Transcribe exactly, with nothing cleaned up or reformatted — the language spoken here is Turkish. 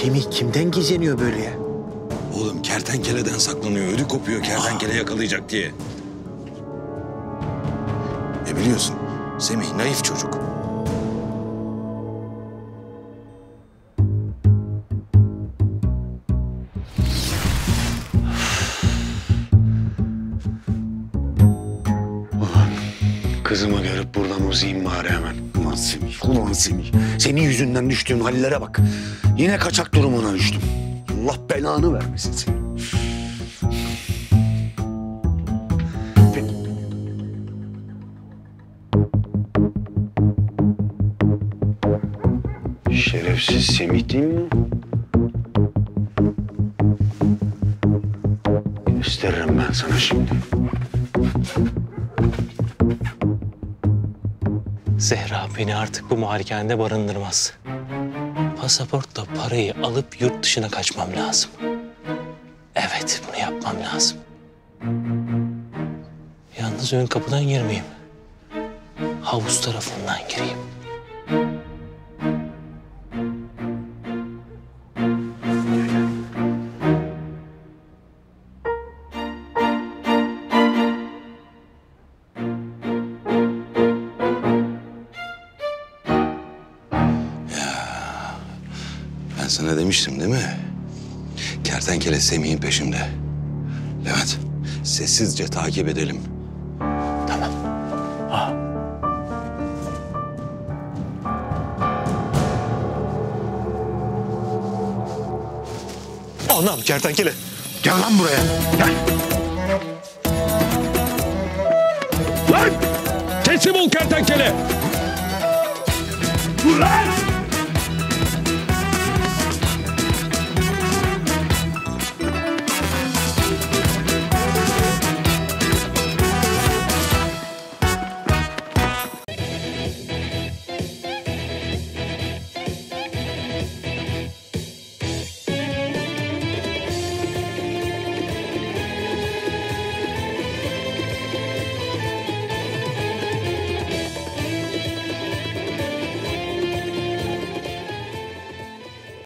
Semih kimden gizleniyor böyle ya? Oğlum kertenkeleden saklanıyor. Ödü kopuyor kertenkele yakalayacak diye. E biliyorsun Semih naif çocuk. Ulan kızımı görüp buradan uzayayım bari hemen. Ulan Semih, ulan Semih. Senin yüzünden düştüğüm hallere bak. Yine kaçak durumuna düştüm. Allah belanı vermesin seni. Şerefsiz Semih değil mi? Gösteririm ben sana şimdi. Zehra beni artık bu malikanede barındırmaz. Pasaportla parayı alıp yurt dışına kaçmam lazım. Evet, bunu yapmam lazım. Yalnız ön kapıdan girmeyeyim. Havuz tarafından gireyim. Ben sana demiştim değil mi? Kertenkele Semih'in peşinde. Levent, sessizce takip edelim. Tamam. Ha. Anam kertenkele. Gel lan buraya. Gel. Lan! Teslim ol kertenkele! Ulan!